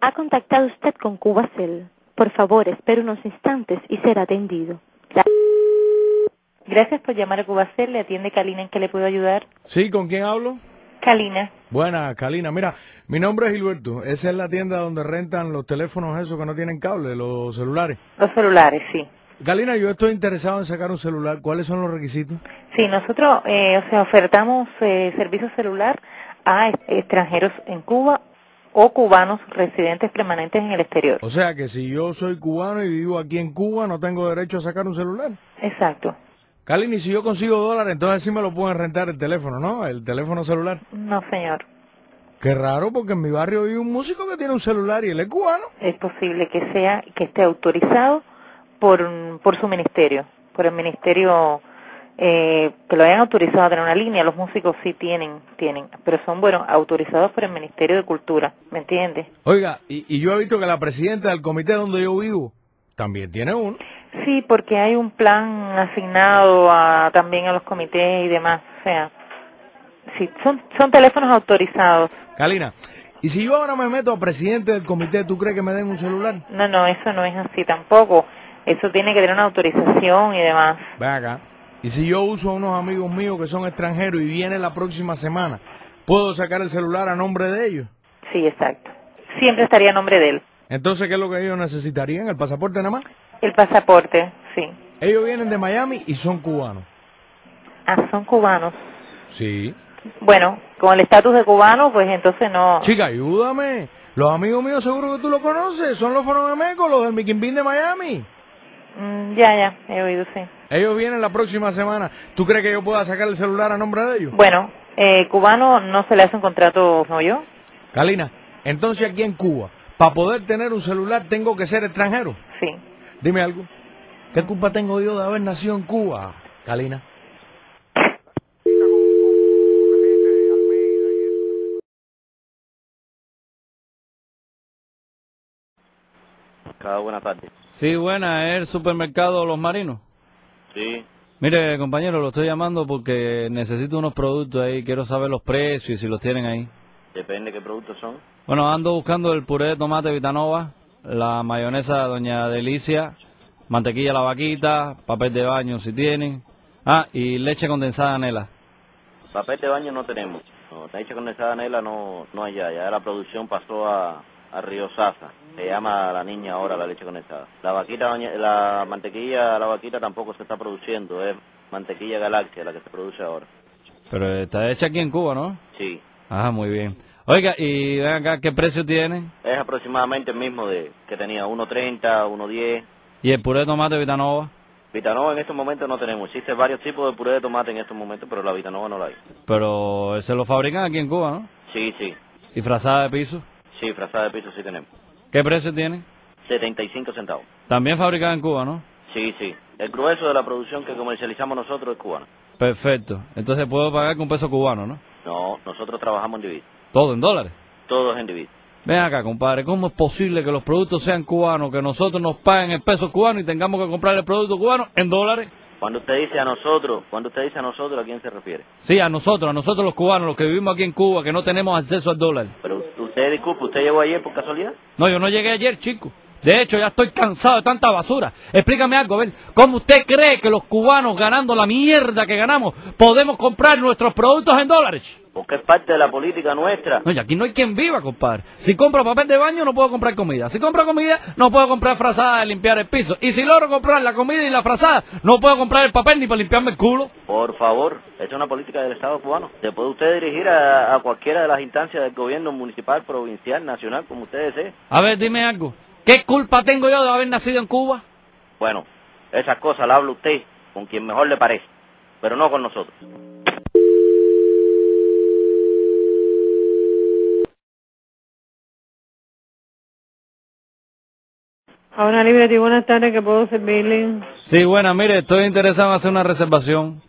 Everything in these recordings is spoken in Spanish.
Ha contactado usted con Cubacel. Por favor, espere unos instantes y será atendido. Gracias por llamar a Cubacel. Le atiende Kalina. ¿En qué le puedo ayudar? Sí, ¿con quién hablo? Kalina. Buena, Kalina. Mira, mi nombre es Gilberto. Esa es la tienda donde rentan los teléfonos esos que no tienen cable, los celulares. Los celulares, sí. Kalina, yo estoy interesado en sacar un celular. ¿Cuáles son los requisitos? Sí, nosotros ofertamos servicio celular a extranjeros en Cuba o cubanos residentes permanentes en el exterior. O sea que si yo soy cubano y vivo aquí en Cuba, no tengo derecho a sacar un celular. Exacto. Kalina, y si yo consigo dólares, entonces sí me lo pueden rentar el teléfono, ¿no? El teléfono celular. No, señor. Qué raro, porque en mi barrio vive un músico que tiene un celular y él es cubano. Es posible que esté autorizado por su ministerio, por el ministerio, que lo hayan autorizado a tener una línea. Los músicos sí tienen, pero son, autorizados por el Ministerio de Cultura, ¿me entiendes? Oiga, y yo he visto que la presidenta del comité donde yo vivo también tiene uno. Sí, porque hay un plan asignado también a los comités y demás, o sea, sí, son teléfonos autorizados. Kalina, ¿y si yo ahora me meto a presidente del comité, tú crees que me den un celular? No, eso no es así tampoco. Eso tiene que tener una autorización y demás. Ven acá. ¿Y si yo uso a unos amigos míos que son extranjeros y vienen la próxima semana, puedo sacar el celular a nombre de ellos? Sí, exacto. Siempre estaría a nombre de él. Entonces, ¿qué es lo que ellos necesitarían? ¿El pasaporte nada más? El pasaporte, sí. Ellos vienen de Miami y son cubanos. Ah, son cubanos. Sí. Bueno, con el estatus de cubano, pues entonces no. Chica, ayúdame. Los amigos míos seguro que tú los conoces. Son los Fonomeco, los del Miquimbín de Miami. Ya, he oído, sí. Ellos vienen la próxima semana. ¿Tú crees que yo pueda sacar el celular a nombre de ellos? Bueno, cubano no se le hace un contrato, ¿no yo? Kalina, entonces aquí en Cuba, para poder tener un celular tengo que ser extranjero. Sí. Dime algo. ¿Qué culpa tengo yo de haber nacido en Cuba, Kalina? Buenas tardes. Sí, buena, ¿es el supermercado Los Marinos? Sí. Mire, compañero, lo estoy llamando porque necesito unos productos ahí, quiero saber los precios y si los tienen ahí. Depende qué productos son. Bueno, ando buscando el puré de tomate Vitanova, la mayonesa Doña Delicia, mantequilla La Vaquita, papel de baño si tienen, y leche condensada Nela. Papel de baño no tenemos. No, leche condensada Nela no hay ya la producción pasó a Río Sasa. Se llama la niña ahora la leche condensada. La vaquita, la mantequilla La Vaquita tampoco se está produciendo, es mantequilla Galaxia la que se produce ahora. Pero está hecha aquí en Cuba, ¿no? Sí. Muy bien. Oiga, y ven acá, ¿qué precio tienen? Es aproximadamente el mismo que tenía, 1.30, 1.10. ¿Y el puré de tomate Vitanova? Vitanova en estos momentos no tenemos. Existen varios tipos de puré de tomate en estos momentos, pero la Vitanova no la hay. Pero se lo fabrican aquí en Cuba, ¿no? Sí. ¿Y frazada de piso? Sí, frazada de piso sí tenemos. ¿Qué precio tiene? 75 centavos. También fabricada en Cuba, ¿no? Sí. El grueso de la producción que comercializamos nosotros es cubano. Perfecto. Entonces puedo pagar con peso cubano, ¿no? No, nosotros trabajamos en divisa. ¿Todo en dólares? Todo es en divisa. Ven acá, compadre, ¿cómo es posible que los productos sean cubanos, que nosotros nos paguen el peso cubano y tengamos que comprar el producto cubano en dólares? Cuando usted dice a nosotros, ¿a quién se refiere? Sí, a nosotros los cubanos, los que vivimos aquí en Cuba, que no tenemos acceso al dólar. Pero usted, disculpe, ¿usted llegó ayer por casualidad? No, yo no llegué ayer, chico. De hecho, ya estoy cansado de tanta basura. Explícame algo, a ver, ¿cómo usted cree que los cubanos, ganando la mierda que ganamos, podemos comprar nuestros productos en dólares? Porque es parte de la política nuestra. No, y aquí no hay quien viva, compadre. Si compro papel de baño, no puedo comprar comida. Si compro comida, no puedo comprar frazada de limpiar el piso. Y si logro comprar la comida y la frazada, no puedo comprar el papel ni para limpiarme el culo. Por favor, esa es una política del Estado cubano. Se puede usted dirigir a cualquiera de las instancias del gobierno municipal, provincial, nacional, como usted desee. A ver, dime algo. ¿Qué culpa tengo yo de haber nacido en Cuba? Bueno, esas cosas las habla usted con quien mejor le parece, pero no con nosotros. Ahora Liberty, buenas tardes, ¿qué puedo servirle? Sí, buena, mire, estoy interesado en hacer una reservación.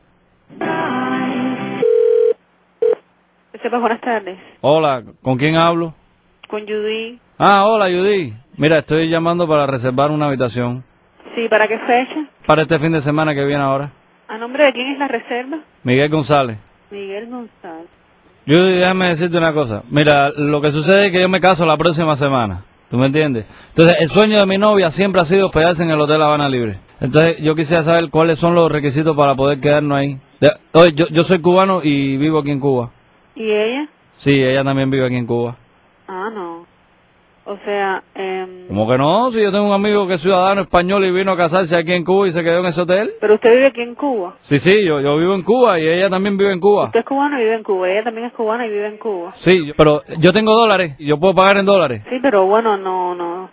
Sepa, buenas tardes. Hola, ¿con quién hablo? Con Judy. Hola, Judy. Mira, estoy llamando para reservar una habitación. Sí, ¿para qué fecha? Para este fin de semana que viene ahora. ¿A nombre de quién es la reserva? Miguel González. Miguel González. Judy, déjame decirte una cosa. Mira, lo que sucede es que yo me caso la próxima semana. ¿Tú me entiendes? Entonces, el sueño de mi novia siempre ha sido hospedarse en el Hotel Habana Libre. Entonces, yo quisiera saber cuáles son los requisitos para poder quedarnos ahí. Oye, yo soy cubano y vivo aquí en Cuba. ¿Y ella? Sí, ella también vive aquí en Cuba. Ah, no. O sea, ¿Cómo que no? Si yo tengo un amigo que es ciudadano español y vino a casarse aquí en Cuba y se quedó en ese hotel. ¿pero usted vive aquí en Cuba? Sí, yo vivo en Cuba y ella también vive en Cuba. Usted es cubano y vive en Cuba. Ella también es cubana y vive en Cuba. Sí, pero yo tengo dólares y yo puedo pagar en dólares. Sí, pero bueno, no. no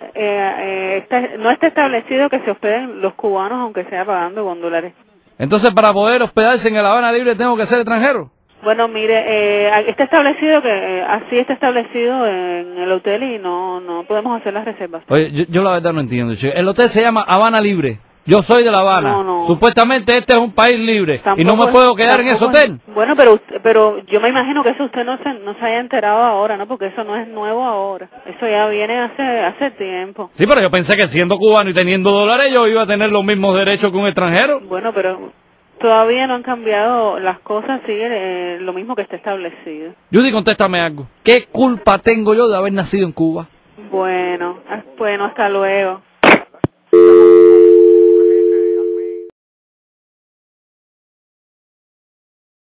está establecido que se hospeden los cubanos aunque sea pagando con dólares. Entonces, para poder hospedarse en el Habana Libre tengo que ser extranjero. Bueno, mire, está establecido que así está establecido en el hotel y no podemos hacer las reservas. Oye, yo la verdad no entiendo, chico. El hotel se llama Habana Libre. Yo soy de La Habana. No. Supuestamente este es un país libre. Tampoco y no me puedo quedar en ese tampoco hotel. Bueno, pero yo me imagino que eso usted no se haya enterado ahora, ¿no? Porque eso no es nuevo ahora. Eso ya viene hace tiempo. Sí, pero yo pensé que siendo cubano y teniendo dólares yo iba a tener los mismos derechos que un extranjero. Bueno, pero todavía no han cambiado las cosas, sigue lo mismo que está establecido. Judy, contéstame algo. ¿Qué culpa tengo yo de haber nacido en Cuba? Bueno, hasta luego.